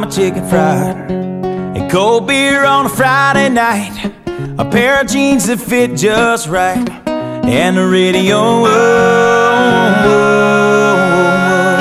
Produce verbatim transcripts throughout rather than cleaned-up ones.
hot chicken fried, and cold beer on a Friday night, a pair of jeans that fit just right, and the radio. Oh, oh, oh.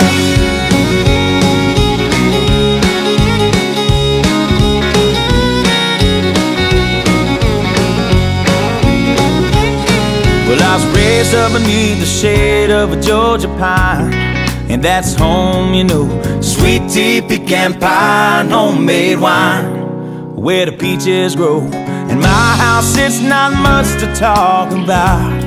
Well, I was raised up beneath the shade of a Georgia pine, and that's home, you know. Sweet tea, pecan pie, and homemade wine, where the peaches grow. In my house it's not much to talk about,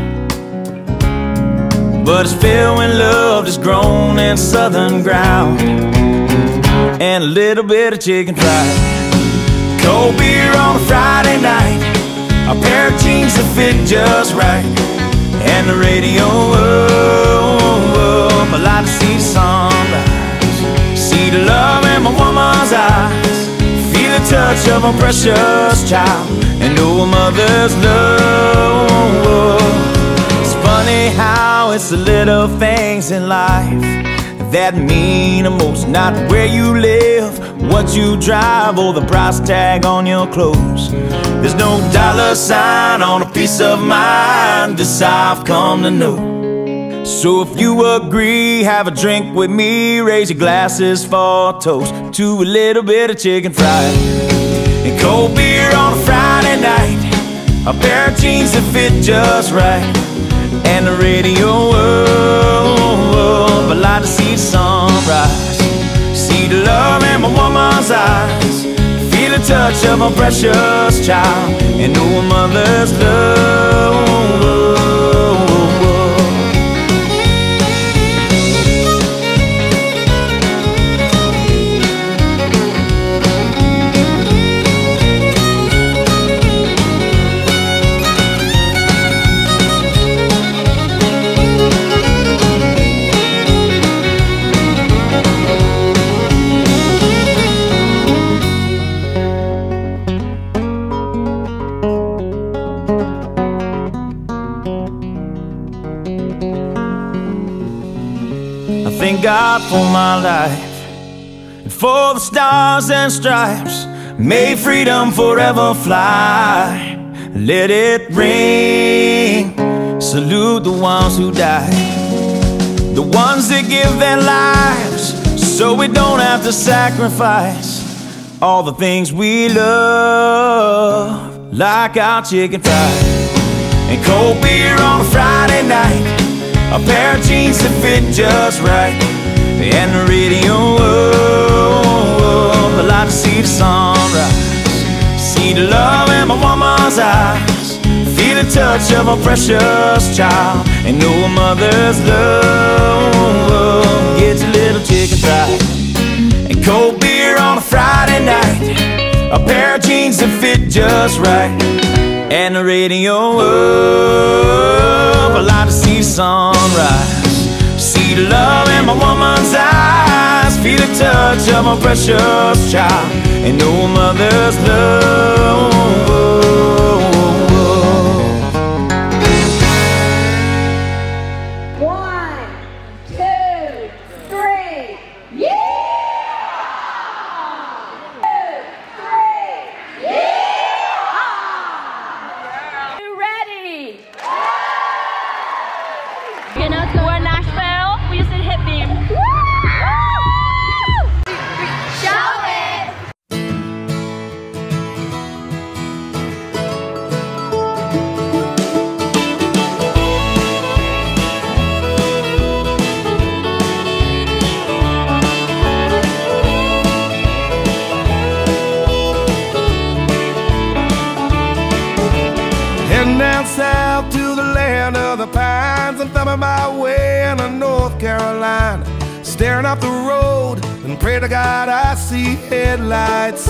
but it's filled when love is grown in southern ground, and a little bit of chicken fried, cold beer on a Friday night, a pair of jeans that fit just right, and the radio. Oh, oh, oh. I like to see the sunrise, see the love in my woman's eyes, feel the touch of a precious child, and know a mother's love. It's funny how it's the little things in life that mean the most. Not where you live, what you drive, or the price tag on your clothes. There's no dollar sign on a piece of mind, this I've come to know. So if you agree, have a drink with me, raise your glasses for a toast to a little bit of chicken fried, and cold beer on a Friday night, a pair of jeans that fit just right, and the radio. Oh, oh, oh. I like to see the sunrise, see the love in my woman's eyes, feel the touch of a precious child, and know a mother's love. Thank God for my life, and for the stars and stripes. May freedom forever fly. Let it ring. Salute the ones who died, the ones that give their lives so we don't have to sacrifice all the things we love, like our chicken fried, and cold beer on a Friday night, a pair of jeans that fit just right, and the radio. Oh, oh. I like to see the sunrise, see the love in my woman's eyes, feel the touch of a precious child, and know a mother's love. Get your little chicken fried, and cold beer on a Friday night, a pair of jeans that fit just right, and the radio. Oh, I like to see the sunrise, see the love in my woman's eyes, feel the touch of a precious child, and know a mother's love. One, two, three, yeah! Two, three, yeah! You ready? You know, so we're Nashville. We just did hit theme. Show it! Heading down south to the land of the pines, I'm thumbing my way into North Carolina, staring up the road and pray to God I see headlights.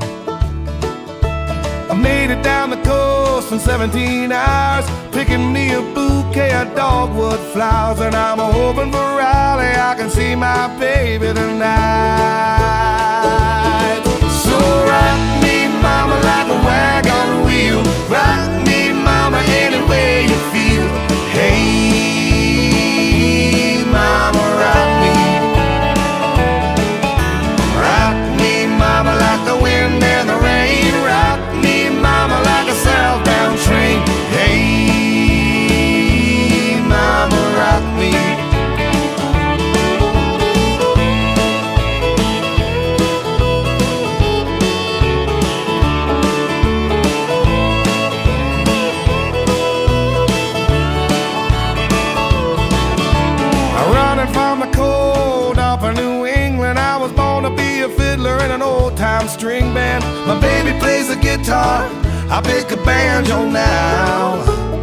I made it down the coast in seventeen hours, picking me a bouquet of dogwood flowers, and I'm hoping for Raleigh I can see my baby tonight. So rock me, mama, like a wagon wheel, rock me, mama, any way you feel. Hey, mama, rock me, rock me, mama. string band. My baby plays the guitar, I pick a banjo now.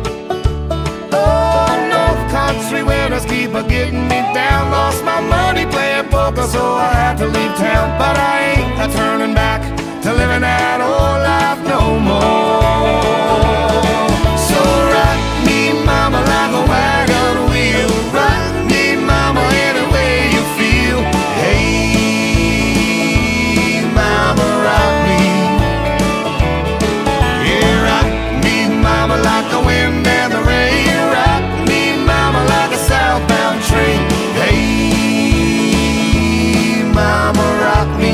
Oh, North Country winters keep a getting me down. Lost my money playing poker, so I had to leave town. But I ain't a turning back to living that old life no more. So rock me, mama, like a wagon wheel. Rock me, mama, any way you feel. Hey, mama, rock me. Yeah, rock me, mama, like the wind and the rain. Rock me, mama, like a southbound train. Hey, mama, rock me.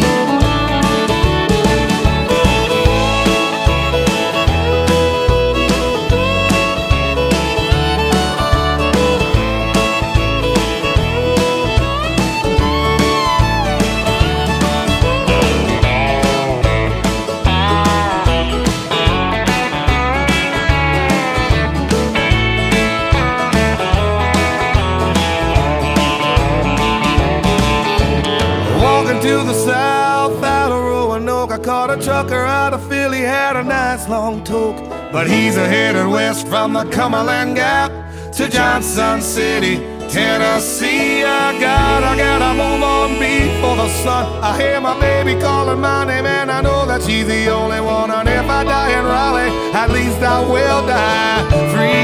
To the south out of Roanoke, I caught a trucker out of Philly, had a nice long toke. But he's a headed west from the Cumberland Gap to Johnson City, Tennessee. I got, I gotta move on before the sun. I hear my baby calling my name, and I know that she's the only one. And if I die in Raleigh, at least I will die free.